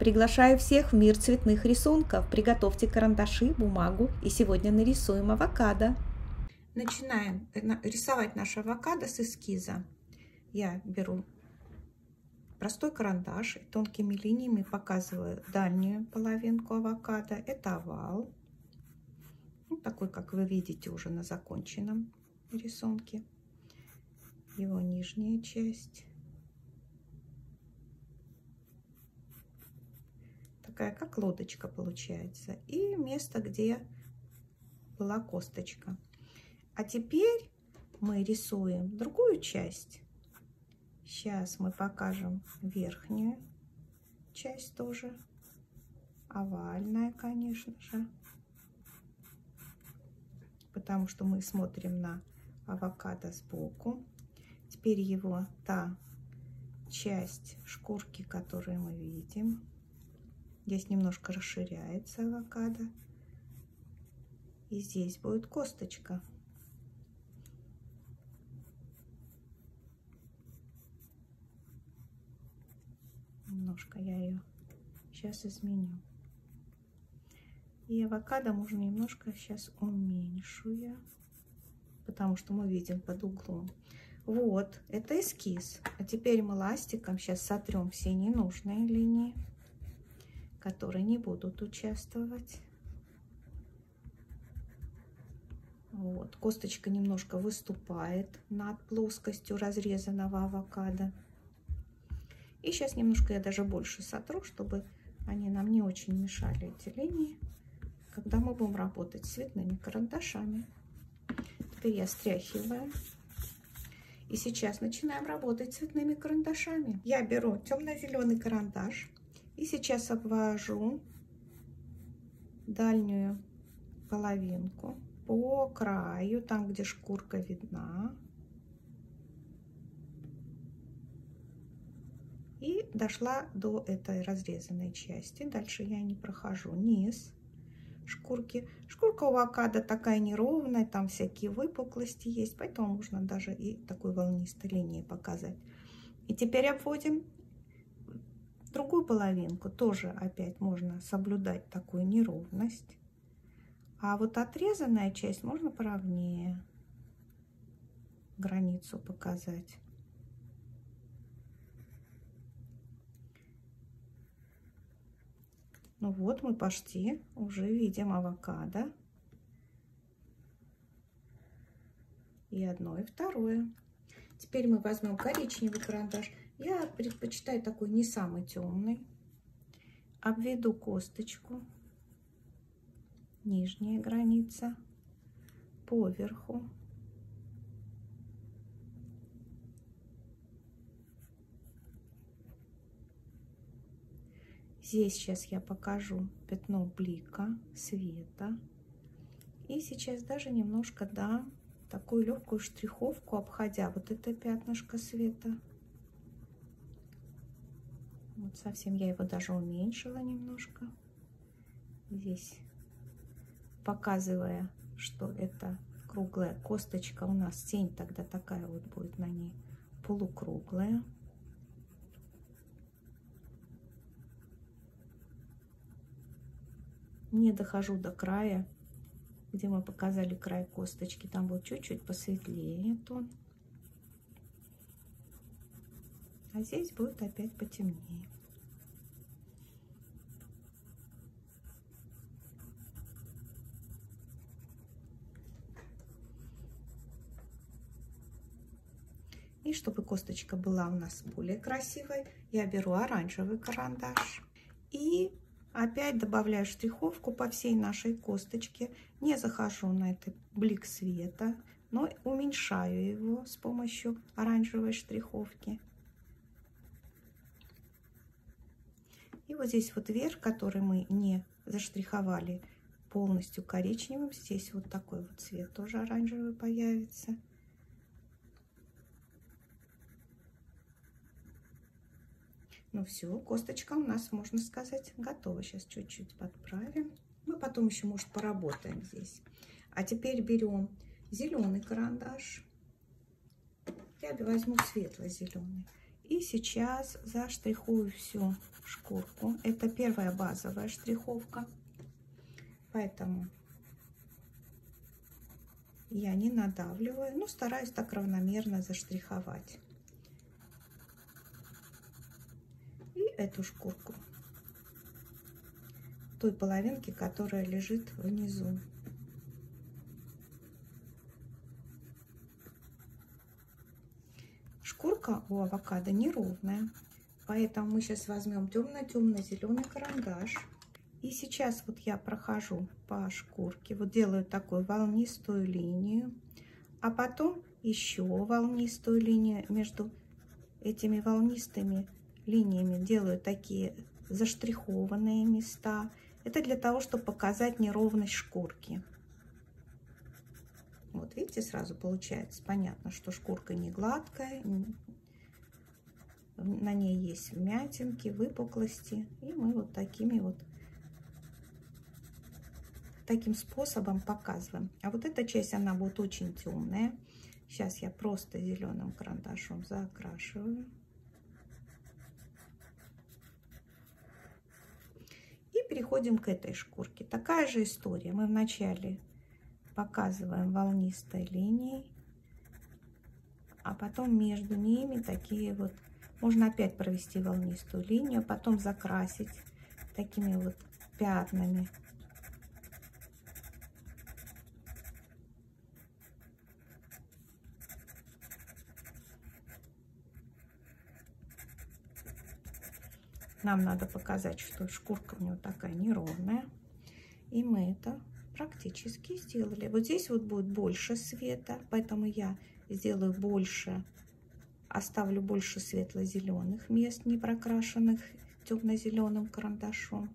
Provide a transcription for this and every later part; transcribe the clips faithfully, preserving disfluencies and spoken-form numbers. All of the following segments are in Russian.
Приглашаю всех в мир цветных рисунков. Приготовьте карандаши, бумагу, и сегодня нарисуем авокадо. Начинаем рисовать наш авокадо с эскиза. Я беру простой карандаш и тонкими линиями показываю дальнюю половинку авокадо. Это овал, ну, такой, как вы видите уже на законченном рисунке. Его нижняя часть. Такая, как лодочка получается. И место, где была косточка. А теперь мы рисуем другую часть. Сейчас мы покажем верхнюю часть тоже. Овальная, конечно же. Потому что мы смотрим на авокадо сбоку. Теперь его та часть шкурки, которую мы видим. Здесь немножко расширяется авокадо. И здесь будет косточка. Немножко я ее сейчас изменю. И авокадо можно немножко сейчас уменьшу я, потому что мы видим под углом. Вот, это эскиз. А теперь мы ластиком сейчас сотрем все ненужные линии, которые не будут участвовать. Вот, косточка немножко выступает над плоскостью разрезанного авокадо. И сейчас немножко я даже больше сотру, чтобы они нам не очень мешали, эти линии, когда мы будем работать с цветными карандашами. Теперь я стряхиваю. И сейчас начинаем работать цветными карандашами. Я беру темно-зеленый карандаш и сейчас обвожу дальнюю половинку по краю, там, где шкурка видна. И дошла до этой разрезанной части. Дальше я не прохожу низ шкурки. Шкурка у авокадо такая неровная, там всякие выпуклости есть, поэтому можно даже и такой волнистой линией показать. И теперь обводим другую половинку. Тоже опять можно соблюдать такую неровность. А вот отрезанная часть можно поровнее границу показать. Ну вот, мы почти уже видим авокадо. И одно, и второе. Теперь мы возьмем коричневый карандаш. Я предпочитаю такой не самый темный. Обведу косточку. Нижняя граница. Поверху. Здесь сейчас я покажу пятно блика, света. И сейчас даже немножко дам такую легкую штриховку, обходя вот это пятнышко света. Вот совсем я его даже уменьшила немножко. Здесь показывая, что это круглая косточка, у нас тень тогда такая вот будет на ней, полукруглая. Не дохожу до края, где мы показали край косточки. Там будет чуть-чуть посветлее тон. А здесь будет опять потемнее. И чтобы косточка была у нас более красивой, я беру оранжевый карандаш и опять добавляю штриховку по всей нашей косточке. Не захожу на этот блик света, но уменьшаю его с помощью оранжевой штриховки. И вот здесь вот верх, который мы не заштриховали полностью коричневым, здесь вот такой вот цвет тоже оранжевый появится. Ну все, косточка у нас, можно сказать, готова. Сейчас чуть-чуть подправим. Мы потом еще, может, поработаем здесь. А теперь берем зеленый карандаш. Я возьму светло-зеленый. И сейчас заштрихую всю шкурку. Это первая базовая штриховка. Поэтому я не надавливаю, но стараюсь так равномерно заштриховать. И эту шкурку той половинки, которая лежит внизу. Шкурка у авокадо неровная, поэтому мы сейчас возьмем темно-темно-зеленый карандаш. И сейчас вот я прохожу по шкурке, вот делаю такую волнистую линию, а потом еще волнистую линию. Между этими волнистыми линиями делаю такие заштрихованные места. Это для того, чтобы показать неровность шкурки. Вот видите, сразу получается понятно, что шкурка не гладкая, на ней есть вмятинки, выпуклости. И мы вот такими вот таким способом показываем. А вот эта часть, она будет очень темная. Сейчас я просто зеленым карандашом закрашиваю. И переходим к этой шкурке. Такая же история. Мы вначале показываем волнистой линией, а потом между ними такие вот, можно опять провести волнистую линию, потом закрасить такими вот пятнами. Нам надо показать, что шкурка у него такая неровная. И мы это практически сделали. Вот здесь вот будет больше света, поэтому я сделаю больше, оставлю больше светло-зеленых мест, не прокрашенных темно-зеленым карандашом.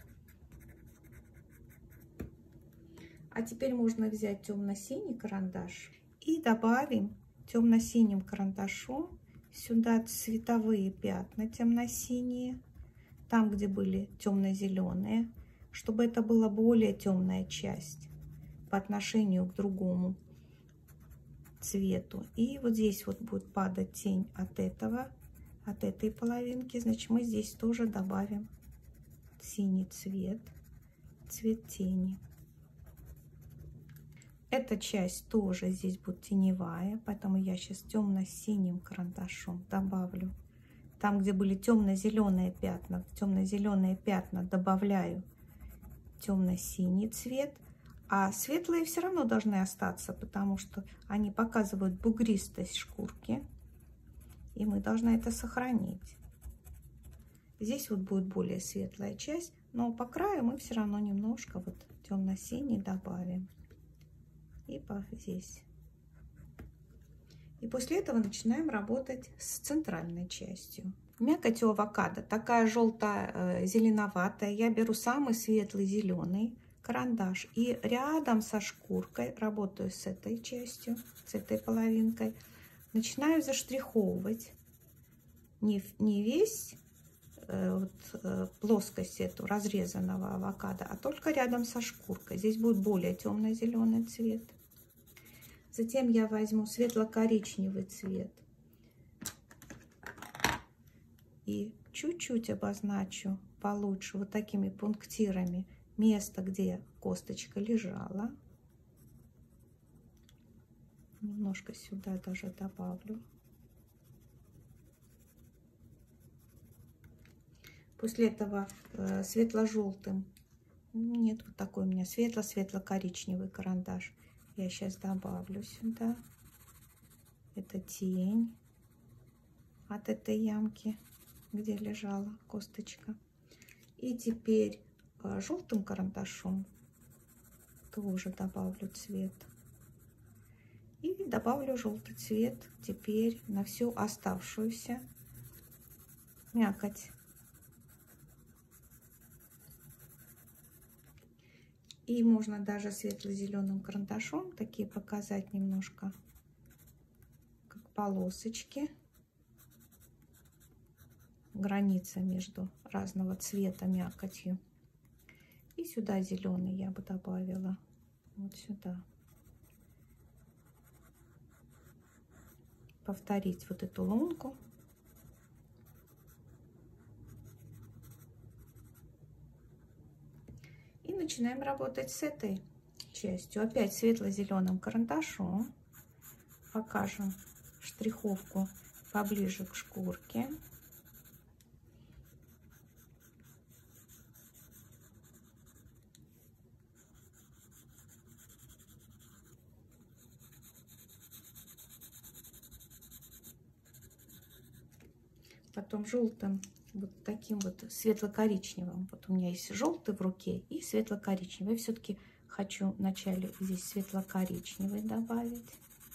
А теперь можно взять темно-синий карандаш и добавим темно-синим карандашом сюда цветовые пятна темно-синие. Там, где были темно-зеленые, чтобы это была более темная часть по отношению к другому цвету. И вот здесь вот будет падать тень от этого, от этой половинки. Значит, мы здесь тоже добавим синий цвет, цвет тени. Эта часть тоже здесь будет теневая, поэтому я сейчас темно-синим карандашом добавлю. Там, где были темно-зеленые пятна, в темно-зеленые пятна добавляю темно-синий цвет, а светлые все равно должны остаться, потому что они показывают бугристость шкурки, и мы должны это сохранить. Здесь вот будет более светлая часть, но по краю мы все равно немножко вот темно-синий добавим. И по здесь. И после этого начинаем работать с центральной частью. Мякоть у авокадо такая желто-зеленоватая. Я беру самый светлый зеленый карандаш и рядом со шкуркой работаю с этой частью, с этой половинкой. Начинаю заштриховывать не, не весь э, вот, э, плоскость эту разрезанного авокадо, а только рядом со шкуркой. Здесь будет более темно-зеленый цвет. Затем я возьму светло-коричневый цвет и чуть-чуть обозначу получше вот такими пунктирами место, где косточка лежала. Немножко сюда даже добавлю. После этого э, светло-желтым, нет, вот такой у меня светло-светло-коричневый карандаш. Я сейчас добавлю сюда. Это тень от этой ямки, где лежала косточка. И теперь э, желтым карандашом тоже добавлю цвет. И добавлю желтый цвет теперь на всю оставшуюся мякоть. И можно даже светло-зеленым карандашом такие показать немножко, как полосочки. Граница между разного цвета мякотью. И сюда зеленый я бы добавила. Вот сюда. Повторить вот эту лунку. начинаем работать с этой частью. Опять светло-зеленым карандашом покажем штриховку поближе к шкурке. Потом желтым, вот таким вот светло-коричневым. Вот у меня есть желтый в руке и светло-коричневый. Все-таки хочу вначале здесь светло-коричневый добавить.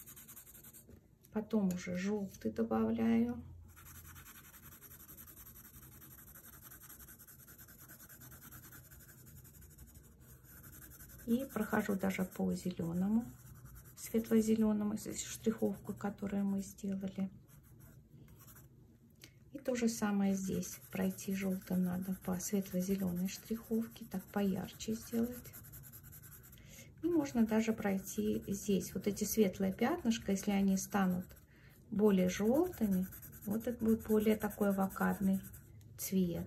Потом уже желтый добавляю. И прохожу даже по зеленому, светло-зеленому, штриховку, которую мы сделали. И то же самое здесь. Пройти желтым надо по светло-зеленой штриховке, так поярче сделать. И можно даже пройти здесь. Вот эти светлые пятнышки, если они станут более желтыми, вот это будет более такой авокадный цвет.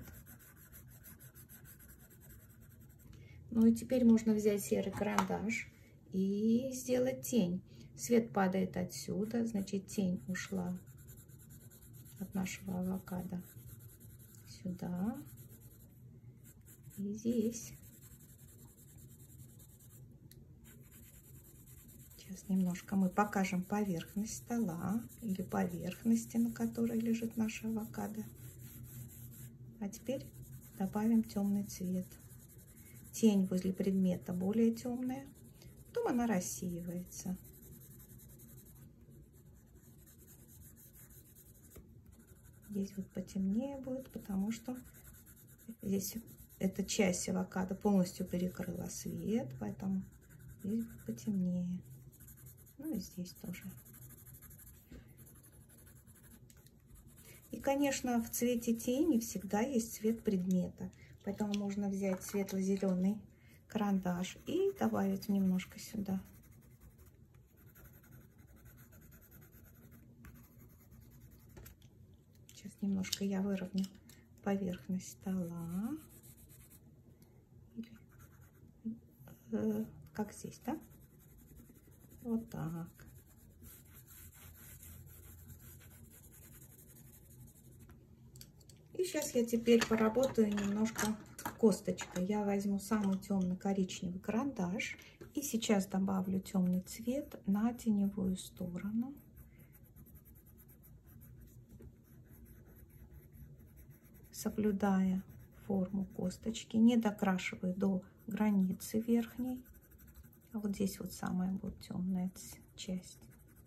Ну и теперь можно взять серый карандаш и сделать тень. Свет падает отсюда, значит тень ушла от нашего авокадо сюда и здесь. Сейчас немножко мы покажем поверхность стола или поверхности, на которой лежит наш авокадо. А теперь добавим темный цвет. Тень возле предмета более темная, потом она рассеивается. Здесь вот потемнее будет, потому что здесь эта часть авокадо полностью перекрыла свет, поэтому здесь будет потемнее. Ну и здесь тоже. И, конечно, в цвете тени всегда есть цвет предмета, поэтому можно взять светло-зеленый карандаш и добавить немножко сюда. Немножко я выровняю поверхность стола. Э, как здесь, да? Вот так. И сейчас я теперь поработаю немножко косточкой. Я возьму самый темный коричневый карандаш и сейчас добавлю темный цвет на теневую сторону. Соблюдая форму косточки, не докрашивая до границы верхней. А вот здесь вот самая будет темная часть.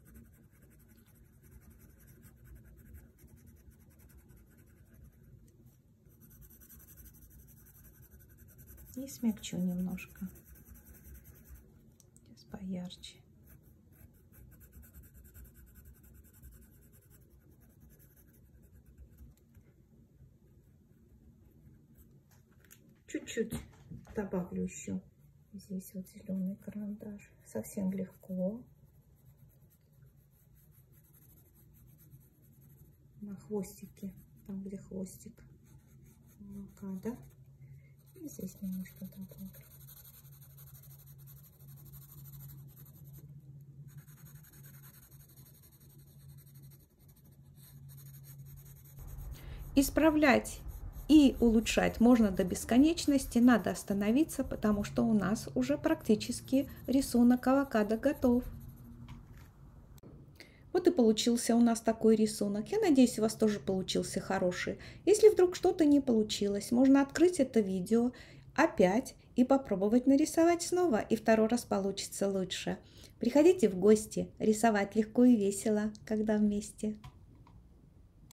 И смягчу немножко. Сейчас поярче. Чуть-чуть добавлю еще здесь вот зеленый карандаш. Совсем легко. На хвостике, там где хвостик авокадо. И здесь немножко добавлю. Исправлять и улучшать можно до бесконечности, надо остановиться, потому что у нас уже практически рисунок авокадо готов. Вот и получился у нас такой рисунок. Я надеюсь, у вас тоже получился хороший. Если вдруг что-то не получилось, можно открыть это видео опять и попробовать нарисовать снова, и второй раз получится лучше. Приходите в гости, рисовать легко и весело, когда вместе.